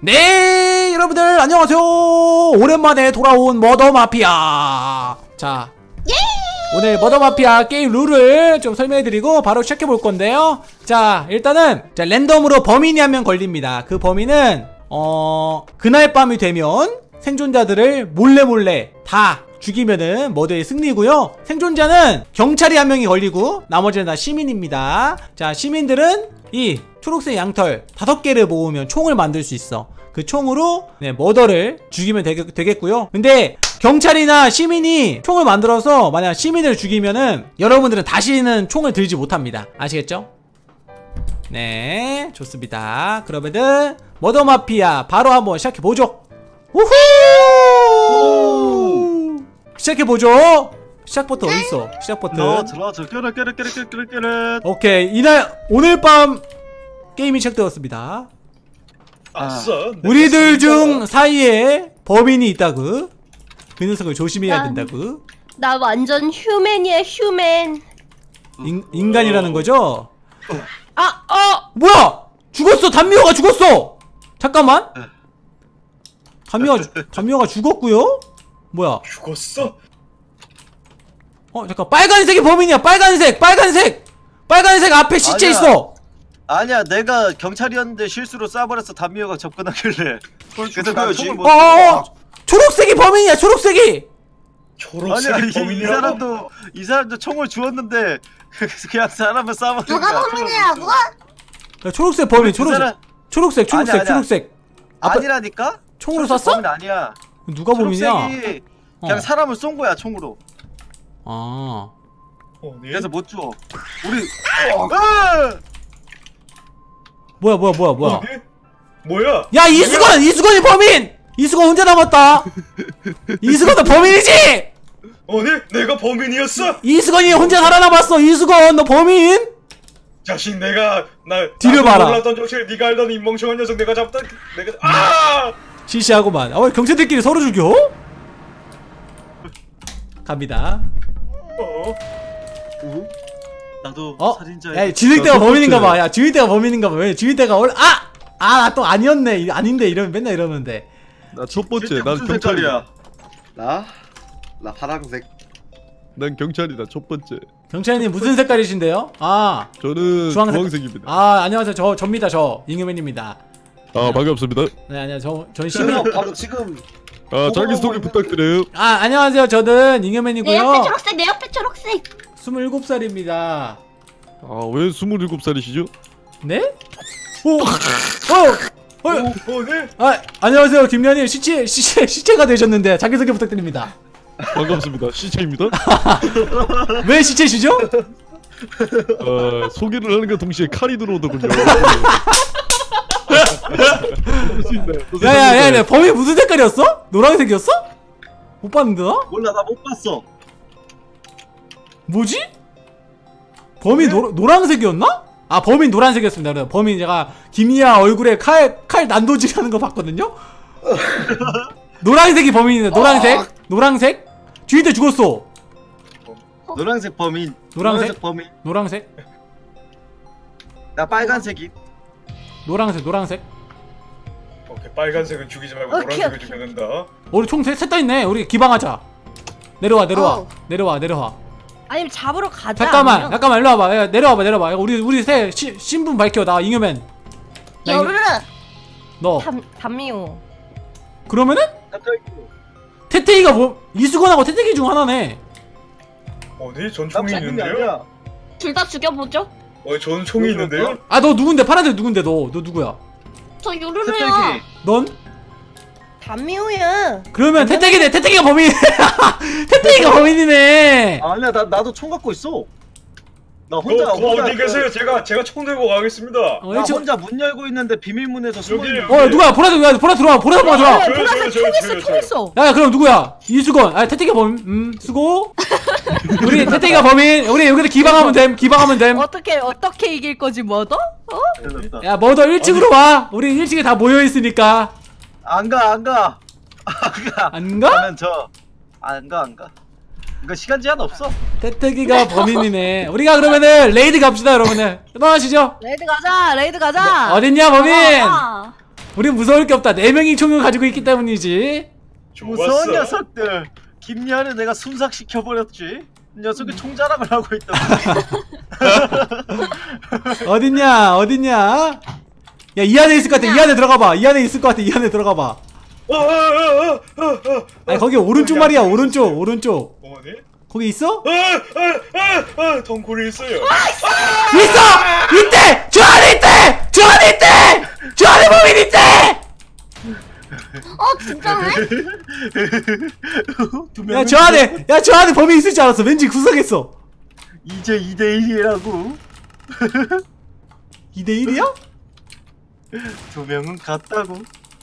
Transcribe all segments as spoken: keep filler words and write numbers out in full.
네, 여러분들 안녕하세요. 오랜만에 돌아온 머더마피아. 자, 예! 오늘 머더마피아 게임 룰을 좀 설명해드리고 바로 시작해볼 건데요. 자, 일단은 자 랜덤으로 범인이 한 명 걸립니다. 그 범인은 어... 그날 밤이 되면 생존자들을 몰래 몰래 다 죽이면은 머더의 승리고요. 생존자는 경찰이 한 명이 걸리고 나머지는 다 시민입니다. 자, 시민들은 이 초록색 양털 다섯 개를 모으면 총을 만들 수 있어. 그 총으로 네, 머더를 죽이면 되겠, 되겠고요. 근데 경찰이나 시민이 총을 만들어서 만약 시민을 죽이면은 여러분들은 다시는 총을 들지 못합니다. 아시겠죠? 네, 좋습니다. 그러면은 머더마피아 바로 한번 시작해보죠. 우후! 시작해 보죠. 시작 버튼 어디 있어? 시작 버튼. 너 들어와서 깨르 깨르 깨르 깨르 깨르 깨르. 오케이, 이날 오늘 밤 게임이 시작되었습니다. 아싸. 우리들 중 사이에 범인이 있다구. 그 녀석을 조심해야 된다구. 나 완전 휴맨이야, 휴맨. 인, 인간이라는 거죠? 아, 어. 뭐야? 죽었어. 단미호가 죽었어. 잠깐만. 단미호가 단미호가 죽었고요. 뭐야? 죽었어? 어, 잠깐. 빨간색이 범인이야. 빨간색. 빨간색. 빨간색 앞에 시체 아니야. 있어. 아니야, 내가 경찰이었는데 실수로 쏴버렸어. 단미호가 접근하길래. 그래서 난 총을 못. 어, 어, 어. 초록색이 범인이야. 초록색이. 초록색이 아니, 범인이라고? 이 사람도 이 사람도 총을 주었는데 그냥 사람을 쏴버리니까. 누가 범인이라고? 야, 초록색 범인. 초록색. 사람... 초록색. 초록색. 아니야, 아니야. 초록색. 아빠... 아니라니까? 총으로 쐈어? 범인 아니야. 누가 범인이야? 초록색이 그냥 어. 사람을 쏜 거야, 총으로. 아. 어, 네? 그래서 못 주워. 우리 어. 아! 뭐야 뭐야 뭐야 뭐야. 어, 네? 뭐야? 야, 이수건! 이수건이 범인! 이수건 혼자 남았다. 이수건도 범인이지! 어, 네? 내가 범인이었어? 이수건이 혼자 살아남았어. 이수건 너 범인? 자식, 내가 나 뒤를 봐라. 몰랐던 정체를 네가 알던 이 멍청한 녀석 내가 잡다. 내가 아! 시시하고만. 아, 왜 경찰들끼리 서로 죽여? 갑니다. 어? 어? 나도 어? 살인자야. 야, 지휘대가 범인인가봐. 야, 지휘대가 범인인가봐. 왜 지휘대가 원래 아! 아, 나 또 아니었네. 아닌데 이러면 맨날 이러는데. 나 첫 번째. 난 무슨 경찰이야. 색깔이야? 나? 나 파란색. 난 경찰이다. 첫 번째. 경찰님 무슨 색깔이신데요? 아, 저는 주황색. 주황색입니다. 아, 안녕하세요. 저 접니다. 저 잉여맨입니다. 아, 반갑습니다. 네, 안녕하세요. 저, 전 시민. 바로 지금. 아, 자기 소개 부탁드려요. 아, 안녕하세요. 저는 내 잉여맨이고요. 옆에 초록색, 내 옆에 초록색. 스물일곱 살입니다. 아, 왜 스물일곱 살이시죠? 네? 오! 어! 어! 어, 어, 네? 아, 안녕하세요. 김연희 시체, 시체, 시체가 되셨는데 자기소개 부탁드립니다. 반갑습니다. 시체입니다. 왜 시체시죠? 어, 소개를 하는 것 동시에 칼이 들어오더군요. 야야야, 야, 범인 무슨 색깔이었어? 노란색이었어? 못 봤는데 나? 몰라, 나 못 봤어. 뭐지? 범인 노, 노란색이었나? 아, 범인 노란색이었습니다. 그래. 범인 제가 김이야 얼굴에 칼, 칼 난도질하는 거 봤거든요? 노란색이 범인이네. 노란색. 노란색. 뒤에 죽었어. 노란색 범인. 노란색? 범인. 노란색. 나 빨간색이. 노란색. 노란색. 오케이, 빨간색은 죽이지 말고 오케이, 노란색을 오케이. 죽여야 된다. 우리 총 셋 다 있네. 우리 기방하자. 내려와 내려와. 어. 내려와 내려와. 아니면 잡으러 가자. 잠깐만 아니면. 잠깐만 일로 와봐. 야, 내려와봐 내려와봐. 야, 우리 우리 새 시, 신분 밝혀. 나 잉여맨. 나 여르르. 너 담 담미호. 그러면은 태태이가 뭐 이수건하고 태태기 중 하나네. 어, 네? 전 총이 있는데요? 둘 다 죽여보죠. 어, 전 총이 있는데요? 아, 너 누군데? 파란색 누군데? 너 너 누구야? 저 요르르야. 넌? 담미호야. 그러면 태태기네. 태태기가 범인. 태태기가 범인이네. 아니야, 나 나도 총 갖고 있어. 나 어, 혼자 거 혼자 어디 계세요? 제가 제가 총 들고 가겠습니다. 어, 나 일찍- 혼자 문 열고 있는데 비밀문에서 숨어 있는. 여기, 어, 누구야? 보라 야, 보라 들어와. 보라 들어와. 들어와. 저요, 보라색 저요, 총 있어, 저요, 총 저요. 있어. 야, 야, 그럼 누구야? 이수건. 아, 태태기가 범인. 음, 수고. 우리 태태기가 범인. 우리 여기서 기방하면 됨. 기방하면 됨. 어떻게 어떻게 이길 거지, 뭐더? 어? 야, 뭐더 일찍으로 와. 우리 일찍에 다 모여 있으니까. 안 가, 안 가. 안 가. 안 가? 가면 저. 안 가, 안 가. 이거 시간 제한 없어. 태태기가 범인이네. 우리가 그러면은 레이드 갑시다, 여러분들. 떠나시죠. 레이드 가자, 레이드 가자. 어딨냐, 범인? 아, 우린 무서울 게 없다. 네 명이 총을 가지고 있기 때문이지. 무서운 좋았어. 녀석들. 김리아를 내가 순삭시켜버렸지. 이 녀석이 총자랑을 하고 있다. 어딨냐 어딨냐. 야 이 안에 있을 것 같아. 이 안에 들어가봐. 이 안에 있을 것 같아. 이 안에 들어가봐. 어, 어, 어, 어, 어, 어. 아니 거기 오른쪽 말이야. 오른쪽 오른쪽. 어머니? 거기 있어? 아, 아, 아, 아, 덩굴이 있어요. 있어! 있대! 저 안에 있대! 저 안에 있대! 저 안에 범인 있대! 어 진짜네? 두 야 명은 저 안에 야 저 안에 범인 있을 줄 알았어. 왠지 구석했어. 이제 이 대 일이라고. 이 대 일이야? 두 명은 같다고.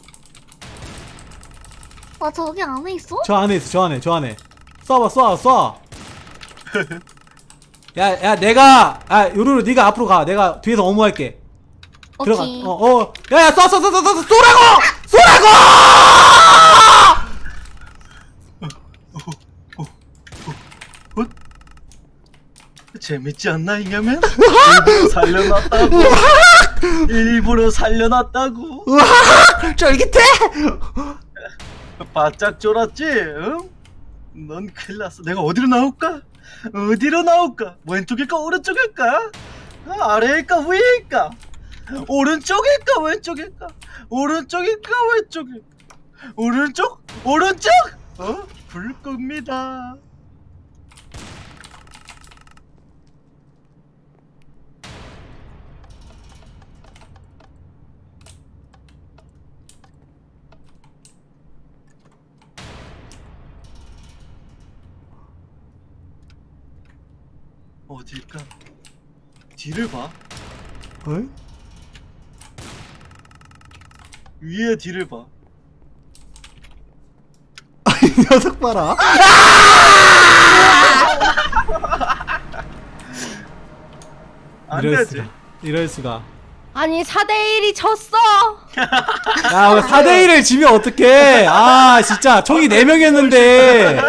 아 저기 안에 있어? 저 안에 있어. 저 안에 저 안에 쏴봐 쏴 쏴. 야 야 내가 아 요루루 네가 앞으로 가. 내가 뒤에서 어무할게. 들어가. 오케이. 어 어. 야야 쏴 쏴 쏴 쏴 쏴 쏘라고! 쏘라고! 재밌지 않나 이냐면? 일부러 살려놨다고. 일부러 살려놨다고. 으악! 쫄깃해! 바짝 쫄았지? 응? 넌 큰일 났어. 내가 어디로 나올까? 어디로 나올까? 왼쪽일까 오른쪽일까? 아, 아래일까 위일까? 오른쪽일까 왼쪽일까? 오른쪽일까 왼쪽일까? 오른쪽? 오른쪽? 어? 불 겁니다. 어딜까? 뒤를 봐. 어? 위에 뒤를 봐. 이 녀석 봐라. 안 이럴 되지. 수가. 이럴 수가. 아니 사 대 일이 졌어. 야, 사 대 일을 지면 어떡해. 아, 진짜. 총이 네 명이었는데.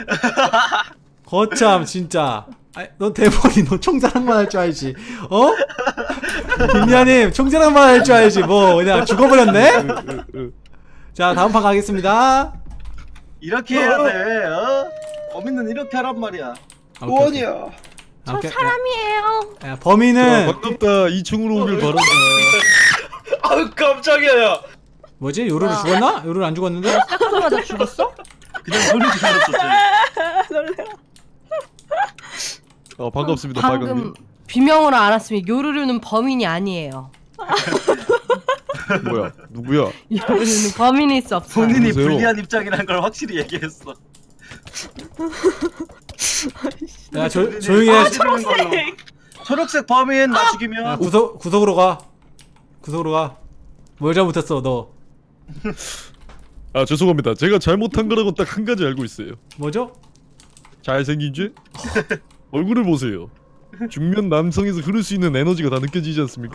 거참, 진짜. 아, 너 대본이 너 총자랑만 할 줄 알지. 어? 김미아님, 총자랑만 할 줄 알지. 뭐, 그냥 죽어버렸네? 자, 다음 판 가겠습니다. 이렇게 해야 돼. 어? 범인은 이렇게 하란 말이야. 아, 오케이, 오케이. 원이야. 저 오케이. 사람이에요. 야, 범인은, 반갑다. 이 층으로 오길 바란다. 아유 깜짝이야. 뭐지? 요루루 죽었나? 요루루 안 죽었는데? 시작하자마자 죽었어? 그냥 소리 질렀었지. 아 반갑습니다. 방금 빨강님. 비명으로 알았으면 요루루는 범인이 아니에요. 뭐야? 누구야? 요루루는 범인일 수 없어. 본인이 누구세요? 불리한 입장이라는 걸 확실히 얘기했어. 야, 조, 조용히 해. 초록색. 초록색 범인 나 야, 죽이면 구석, 구석으로 가. 구석으로 가. 뭘 잘못했어, 너. 아 죄송합니다. 제가 잘못한 거라고 딱 한 가지 알고 있어요. 뭐죠? 잘생긴 죄? 얼굴을 보세요. 중년 남성에서 흐를 수 있는 에너지가 다 느껴지지 않습니까?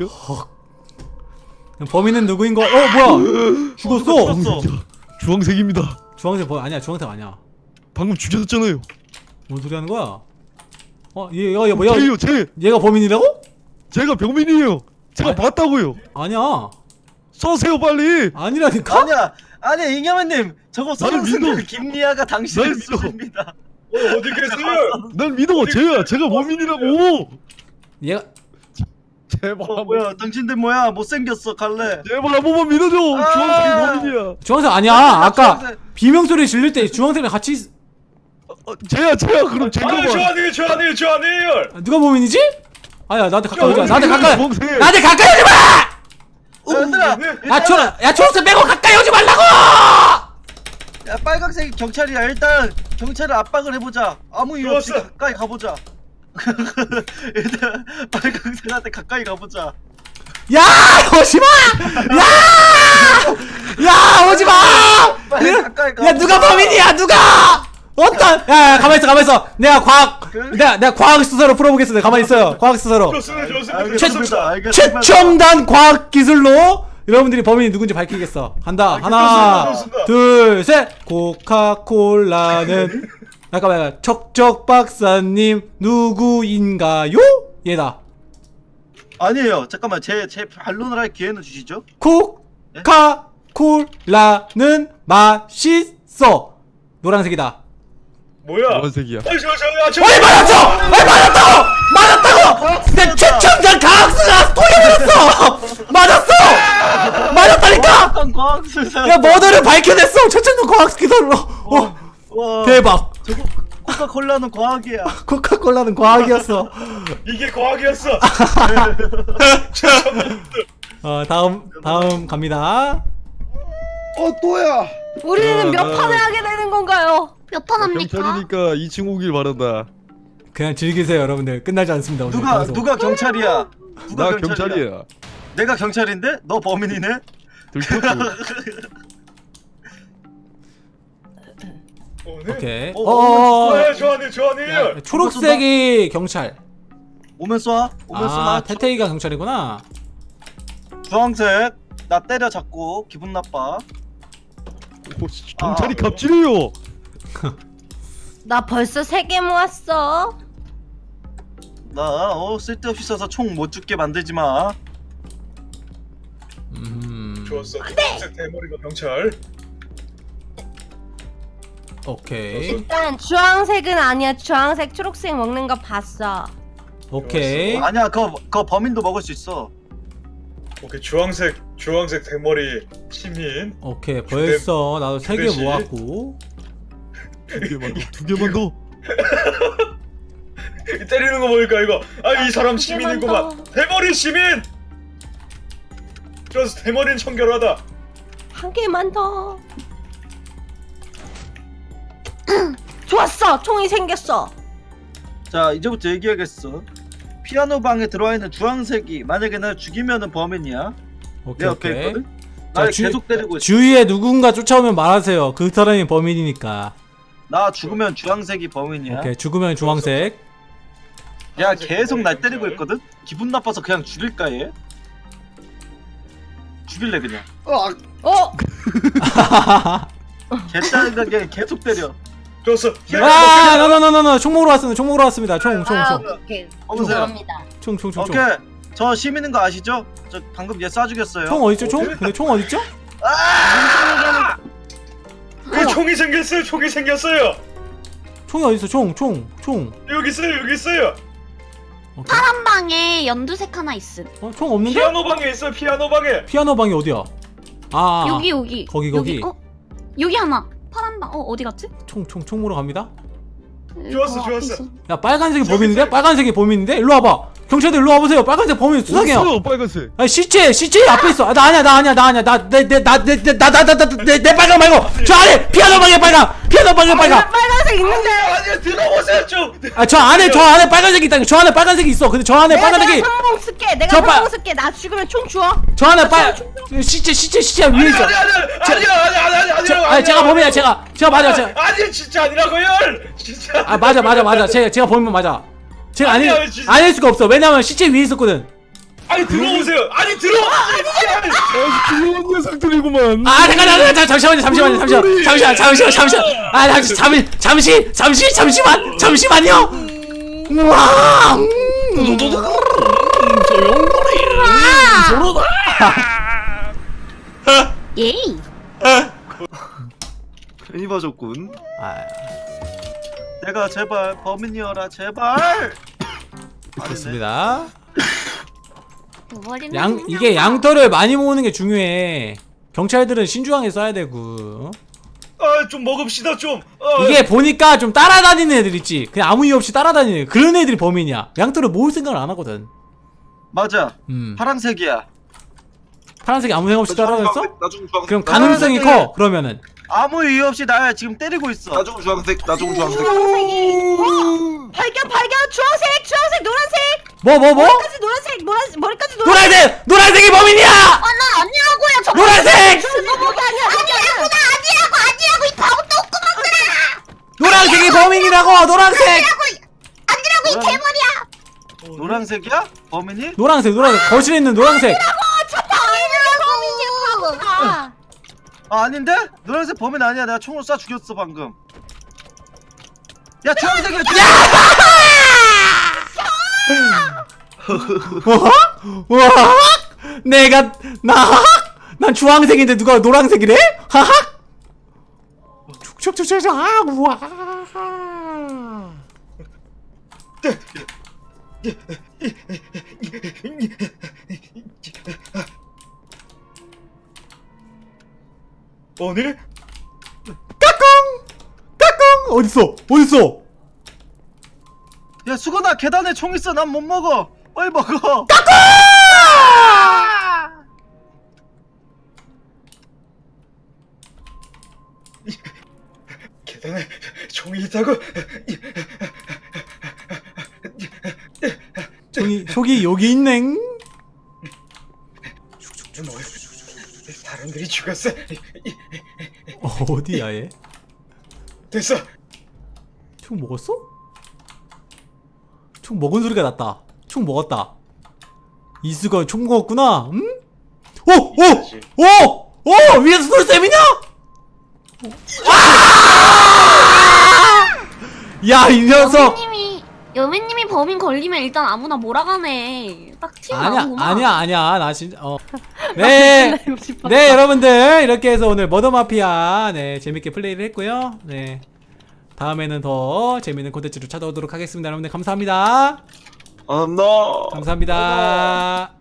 범인은 누구인 거? 어, 뭐야? 죽었어? 죽었어. 주황색입니다. 주황색 뭐 아니야, 주황색 아니야. 방금 죽였잖아요. 뭔 소리 하는 거야? 어, 얘, 얘가, 얘 뭐야? 제요, 제. 얘가 범인이라고? 제가 병민이에요. 제가 아니. 봤다고요. 아니야. 쏘세요 빨리. 아니라니까? 아니야. 아니야 이경현님 저거 날 믿어. 소속생 김리아가 당신을 날 믿어. 쏘입니다. 어, 어디 계세요? 날 믿어. 제야. 제가 범인이라고. 얘가, 제발. 어 뭐야 당신들 뭐야 못생겼어 갈래. 제발 한 번만 믿어줘. 아. 주황색이 범인이야. 주황색 아니야. 아까 비명소리 질릴 때 주황색이랑 같이, 있- 어, 제야, 제야. 그럼 제가 아유 저 아니에요 저 아니에요 저 아니에요. 아, 누가 범인이지? 아야, 나한테 가까이 오지 마. 나한테 주황색, 가까이, 주황색. 나한테 가까이 오지 마! 얘들아 야, 초, 야, 초록색 빼고 가까이 오지 말라고! 야 빨강색이 경찰이야. 일단 경찰을 압박을 해보자. 아무 이유 없이 좋았어. 가까이 가보자. 일단 빨강색한테 가까이 가보자. 야, 오지 마! 야! 야, 오지 마! 빨리 야, 가까이 가. 야, 누가 범인이야, 누가! 어떤, 야, 야, 가만히 있어, 가만히 있어. 내가 과학, 그- 내가, 내가 과학 수사로 풀어보겠습니다. 가만히 있어요. 과학 수사로. 좋습니다 좋습니다. 알겠습니다. 좋습니다. 알겠습니다. 최첨단 과학 기술로 여러분들이 범인이 누군지 밝히겠어. 간다. 하나, 좋습니다. 둘, 셋. 코카콜라는 잠깐만, 척척 박사님 누구인가요? 얘다. 아니에요. 잠깐만 제 제 반론을 할 기회는 주시죠. 콕. 코카콜라는 맛있어. 노란색이다. 뭐야? 노란색이야. 아니 저 저야 저. 어이 맞았어! 어이 맞았다고! 맞았다고! 내 최첨단 과학수가 돌려버렸어! 맞았어! 맞았다니까! 어떤 과학수사. 야 머더를 밝혀냈어! 최첨단 과학 기술로! 어, 와. 대박! 저거 코카콜라는 과학이야. 코카콜라는 과학이었어. 이게 과학이었어. 어 다음 다음 갑니다. 어 또야. 우리는 야, 몇 나- 판을 하게 되는 건가요? 몇 판 합니까? 경찰이니까 이 층 오길 바란다. 그냥 즐기세요 여러분들. 끝나지 않습니다 오늘 누가 방송. 누가 경찰이야? 누가 나 경찰이야. 내가 경찰인데? 너 범인이네? 들켰고. 오케이. 어, 어어어. 어, 좋아하네 좋아하네. 초록색이 경찰. 오면 쏴. 오면 아 쏴. 태태이가 경찰이구나. 주황색. 나 때려 잡고 기분 나빠. 오, 씨, 경찰이 갑질해요. 나 벌써 세 개 모았어. 나 어 쓸데없이 써서 총 못 죽게 만들지 마. 음. 좋았어. 초록색 대머리가 경찰. 오케이. 일단 주황색은 아니야. 주황색, 초록색 먹는 거 봤어. 오케이. 아니야, 그거 그거 범인도 먹을 수 있어. 오케이 주황색 주황색 대머리 시민. 오케이 벌써 나도 세 개 그릇이. 모았고. 두 개만 더. 두 개만 더. 때리는 거 보니까 이거 아 이 사람 시민이구만. 대머리 시민. 좋았어. 대머리는 청결하다. 한 개만 더. 좋았어. 총이 생겼어. 자, 이제부터 얘기하겠어. 피아노 방에 들어와 있는 주황색이 만약에 날 죽이면은 범인이야. 내 오케이 옆에 오케이. 있거든. 자, 날 주- 계속 때리고 있어. 주위에 누군가 쫓아오면 말하세요. 그 사람이 범인이니까. 나 죽으면 주황색이 범인이야. 오케이 죽으면 주황색. 야, 계속 날 때리고 있거든. 기분 나빠서 그냥 죽일까 얘? 죽일래 그냥. 어, 어? 개짜리가 그냥 계속 때려. 좋았어. 아, 노노노노노 총 먹으러 왔습니다. 총 먹으러 왔습니다. 총, 총, 아, 총, 오케이, 오케이. 먹으세요. 죄송합니다. 총, 총, 총, 총. 오케이. 저 시민인 거 아시죠? 저 방금 얘 쏴 죽였어요. 총 어딨죠? 총? 근데 총 어딨죠? 그 총이 생겼어요. 총이 생겼어요. 총이 어딨어? 총, 총, 총. 여기 있어요. 여기 있어요. 오케이. 한 방에 연두색 하나 있음. 어, 총 없는데? 피아노 방에 있어요. 피아노 방에. 피아노 방이 어디야? 아, 아, 여기 여기. 거기, 거기. 여기, 어? 여기 하나. 파란 방. 어 어디 갔지? 총, 총, 총 먹으러 갑니다. 좋았어, 어, 앞에 좋았어. 있어. 야, 빨간색이 범인인데? 빨간색이 범인인데? 일로 와봐. 경찰들 일로 와보세요. 빨간색 범인 수상해요. 없어, 빨간색. 아니 시체 시체 앞에 있어. 아, 나 아니야 나 아니야 나 아니야 나 내 내 나 내 나 나 나 나 내 내 빨간 말고 저 안에 피아노 방에 빨간 피아노 방에 빨간. 빨간색 있는데. 아니 들어보세요 좀. 아 저 안에 저 안에 빨간색이 있다니. 저 안에 빨간색이 있어. 근데 저 안에 내가 빨간색이 성공 쓸게. 내가 저 빨- 성공 쓸게. 나 죽으면 총 주워. 저 안에 빨 시체 시체 시체 위에 있어. 아니 아니 아니 아니 아니 아니 아니 저, 아니 제가 범인이야 제가 제가 맞아 제가 아니 진짜 아니라고요. 진짜. 아 맞아 맞아 맞아 제가 제가 범인 맞아. 제가 아닐 아니야, 진짜. 아닐 수가 없어. 왜냐면 시체 위에 있었거든. 아니 들어오세요. 아니 들어와. 아, 귀여운 녀석들이구만. 아 잠깐 잠깐 잠깐 잠시만요 잠시만요 잠시만 잠시만 잠시만 잠시만 아 잠시 잠시 잠시 잠시 잠시만 잠시만요. 우와. 음. 예이. 괜히 봐줬군. 아, 내가 제발 범인이어라 제발. 좋습니다. 머리는 양 그냥 이게 양털을 많이 모으는 게 중요해. 경찰들은 신중하게 써야 되고. 아좀 먹읍시다 좀. 아, 이게 보니까 좀 따라다니는 애들 있지. 그냥 아무 이유 없이 따라다니는 애들. 그런 애들이 범인이야. 양털을 모을 생각을 안 하거든. 맞아. 음. 파란색이야. 파란색이 아무 생각 없이 따라다녔어? 나중 주황색. 그럼 가능성이 커. 그러면은 아무 이유 없이 날 지금 때리고 있어. 나중 주황색. 나중 주황색. 주황색이. 어? 발견 발견. 주황색 주황색 노란색. 뭐 뭐 뭐? 머리까지 노란색 노란색 머리까지 노란색. 노란색! 노란색이 범인이야! 아난 아니라고요. 저 노란색! 저거가 아니야. 아니라고 나 아니라고 아니라고 이 바보 똥구멍들아. 노란색이 범인이라고! 노란색! 아니라고 이 개머리야. 노란색이야? 범인이? 노란색 노란색 거실에 있는 노란색. 아니라고 바보가. 아, 아닌데? 노란색 범인 아니야. 내가 총으로 쏴 죽였어 방금. 야 주황색이야. 와 내가 나 난 주황색인데 누가 노란색이래? 하하! 축축축축 아 우와. 오늘 까꿍! 까꿍! 어딨어? 어딨어? 야 수건아 계단에 총 있어. 난 못 먹어. 빨리 먹어. 계단에 종이 있다고? 저기 저기 여기 있네. 뭐야? 사람들이 죽었어. 어디야 얘? 됐어. 총 먹었어? 총 먹은 소리가 났다. 총 먹었다. 이수가 총 먹었구나. 응? 오! 오! 오! 오! 위에서 솔쌤이냐? 야, 이 녀석! 여매님이 여매님이 범인 걸리면 일단 아무나 몰아가네. 딱 튀어 아니야, 나오구만. 아니야, 아니야. 나 진짜, 어. 네. 네, 여러분들. 이렇게 해서 오늘 머더마피아, 네, 재밌게 플레이를 했고요. 네. 다음에는 더 재밌는 콘텐츠로 찾아오도록 하겠습니다. 여러분들, 감사합니다. 아, 너. 감사합니다.